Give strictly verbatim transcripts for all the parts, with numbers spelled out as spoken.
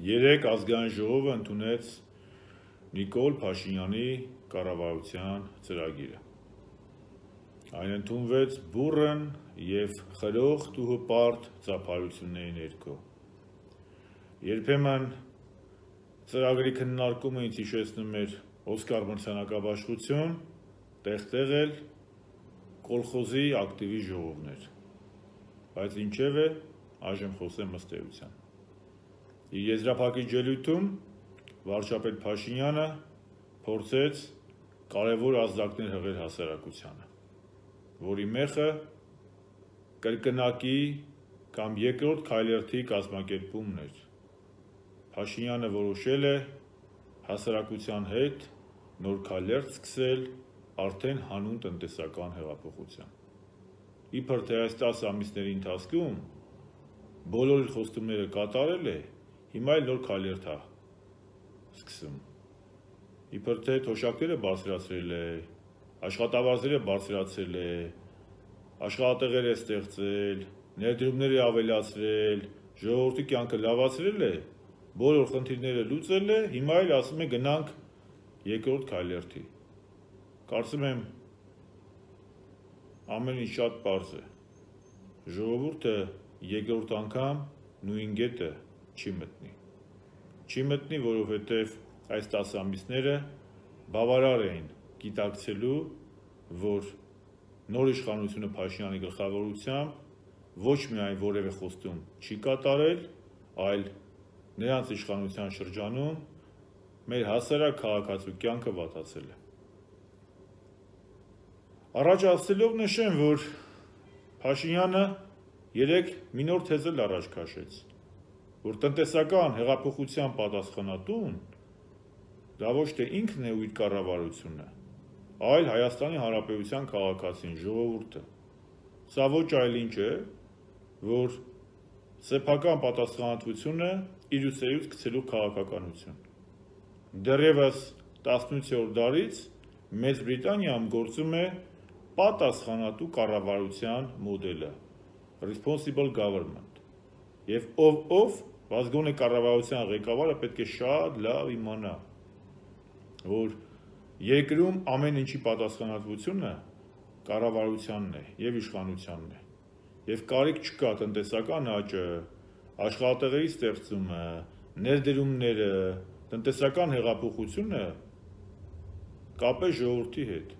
Երեք ազգային ժողովը ընդունեց Նիկոլ Փաշինյանի կառավարության ծրագիրը։ Այն ընդունվեց բուռն և խրոխտ ու հպարտ ծափարությունների ներքո։ Երբեմն ծրագրի քննարկումը ինձ հիշեցնում էր Օսկար մրցանակաբաշխություն, տեղ-տեղ էլ կոլխոզի ակտիվի ժողովներ, բայց ինչևէ այժմ խոսեմ ըստ էության։ Իր եզրափակիչ ելույթում վարչապետ Փաշինյանը փորձեց կարևոր ազդակներ հղել հասարակությանը, որի մեխը կրկնակի կամ երկրորդ քայլերթի կազմակերպումն էր։ Փաշինյանը որոշել է հասարակության հետ նոր քայլերթ սկսել արդեն հանուն տնտեսական հեղափոխության։ Իբր թե այս տասը ամիսների ընթացքում բոլոր իր խոստումները կատարել է, հիմա էլ նոր քայլերթ է սկսում։ Իբր թե թոշակները բարձրացրել է, աշխատավարձերը բարձրացրել է, աշխատատեղեր է ստեղծել, ներդրումներ է ավելացրել, ժողովրդի կյանքը լավացրել է, բոլոր խնդիրները լուծել է, հիմա էլ ասում է գնանք երկրորդ քայլերթի։ Կարծում եմ ամեն ինչ շատ պարզ է։ Ժողովուրդը երկրորդ անգամ նույն գետը չի մտնի։ Չի մտնի, որովհետև այս տասը ամիսները բավարար էին գիտակցելու, որ նոր իշխանությունը Փաշինյանի գլխավորությամբ ոչ միայն որևէ խոստում չի կատարել, այլ նրանց իշխանության շրջանում մեր հասարակ քաղաքացու կյանքը վատացել է։ Առաջ ասելով նշեմ, որ Փաշինյանը երեկ մի նոր թեզ էլ առաջ քաշեց, որ տնտեսական հեղափոխության պատասխանատուն դա ոչ թե ինքն է ու իր կառավարությունը, այլ Հայաստանի Հանրապետության քաղաքացին, ժողովուրդը։ Սա ոչ այլ ինչ է, որ սեփական պատասխանատվությունը իր ուսերից գցելու քաղաքականություն։ Դեռևս տասնութերորդ դարից Մեծ Բրիտանիայում գործում է պատասխանատու կառավարության մոդելը, responsible government, և ով ով բազգոնե կառավարության ղեկավարը պետք է շատ լավ իմանա, որ երկրում ամեն ինչի պատասխանատվությունը կառավարությանն է և իշխանությանն է, և կարիք չկա տնտեսական աճը, աշխատատեղերի ստեղծումը, ներդրումները, տնտեսական հեղափոխությունը կապել ժողովրդի հետ։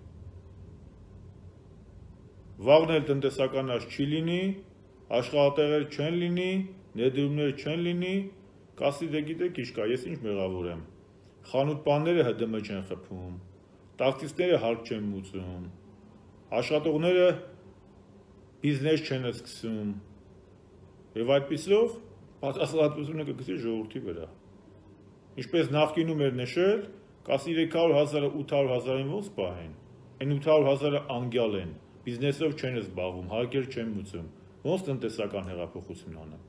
Վաղն էլ տնտեսական աճ չի լինի, աշխատատեղեր չեն լինի, ներդրումներ չեն լինի, կասի դե գիտեք ինչ կա, ես ինչ մեղավոր եմ, խանութպանները Հ ԴՄ չեն խփում, տաքսիստները հարկ չեն մուծում, աշխատողները բիզնես չեն սկսում, և այդպիսով պատասխանատվությունը կգցի ժողովրդի վրա։ Ինչպես նախկինում էր նշել, կասի երեք հարյուր հազարը ութ հարյուր հազարին ոնց պահեն, այն ութ հարյուր հազարը անգյալ են, բիզնեսով չեն զբաղվում, հարկեր չեն մուծում, ոնց տնտեսական հեղափոխություն անեն։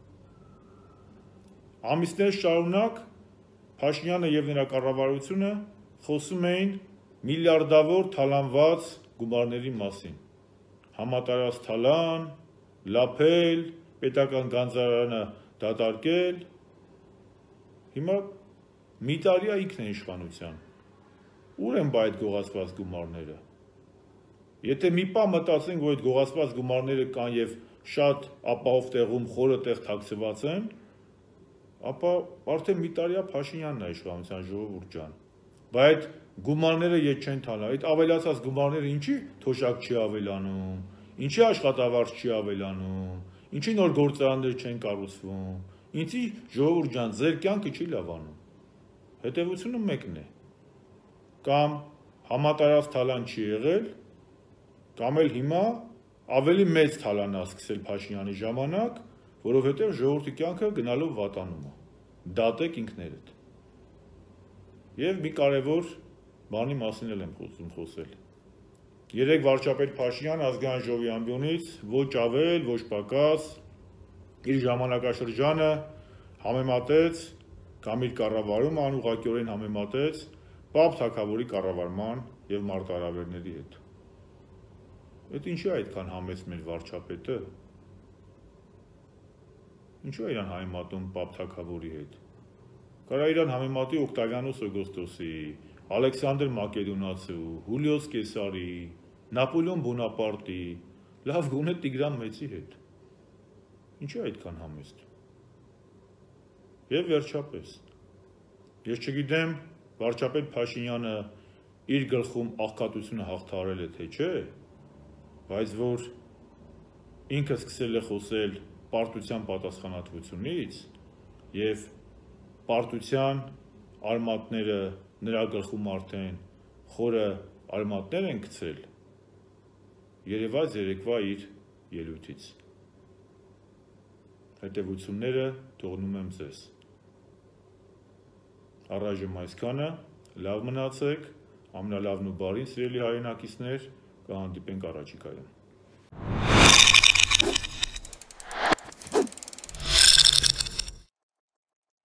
Ամիսներ շարունակ Փաշինյանը և նրա կառավարությունը խոսում էին միլիարդավոր թալանված գումարների մասին։ Համատարած թալան, լափել, պետական գանձարանը դատարկել։ Հիմա մի տարի է ինքն է իշխանության։ Ուր են բա այդ գողացված գումարները։ Եթե մի պահ մտածենք, որ այդ գողացված գումարները կան և շատ ապահով տեղում խորը տեղ թաքցված են, ապա արդեն մի տարի է Փաշինյանն է իշխանության, ժողովուրդ ջան։ Բայց այդ գումարները ետ չեն թալա, այդ ավելացած գումարները ինչի թոշակ չի ավելանում, ինչի աշխատավարձ չի ավելանում, ինչի նոր գործարաններ չեն կառուցվում, ինչի ժողովուրդ ջան ձեր կյանքը չի լավանում։ Հետևությունը մեկն է։ Կամ համատարած թալան չի եղել, կամ էլ հիմա ավելի մեծ թալան է սկսել Փաշինյանի ժամանակ, որովհետև ժողովրդի կյանքը գնալով վատանում է։ Դատեք ինքներդ։ Եվ մի կարևոր բանի մասին էլ եմ խոսում խոսել։ Երեկ վարչապետ Փաշինյանը ազգային ժողովի ամբիոնից ոչ ավել, ոչ պակաս իր ժամանակաշրջանը համեմատեց կամ իր կառավարումը անուղղակիորեն համեմատեց Պապ թագավորի կառավարման և մարտահրավերների հետ։ Էդ ինչի է այդքան համեստ մեր վարչապետը։ Ինչու է իրան համեմատում Պապ թագավորի հետ։ Կարա իրան համեմատի Օկտավիանոս Օգոստոսի, Ալեքսանդր Մակեդոնացու, Հուլիոս Կեսարի, Նապոլեոն Բոնապարտի, լավ գոնե Տիգրան Մեծի հետ։ Ինչու է այդքան համեստ։ Եվ վերջապես, ես չգիտեմ վարչապետ Փաշինյանը իր գլխում աղքատությունը հաղթահարել է թե չէ, բայց որ ինքը սկսել է խոսել պարտության պատասխանատվությունից և պարտության արմատները նրա գլխում արդեն խորը արմատներ են գցել, երևաց երեկվա իր ելույթից։ Հետևությունները թողնում եմ ձեզ։ Առայժմ այսքանը, լավ մնացեք, ամենալավն ու բարին սիրելի հայրենակիցներ, կհանդիպենք առաջիկայում։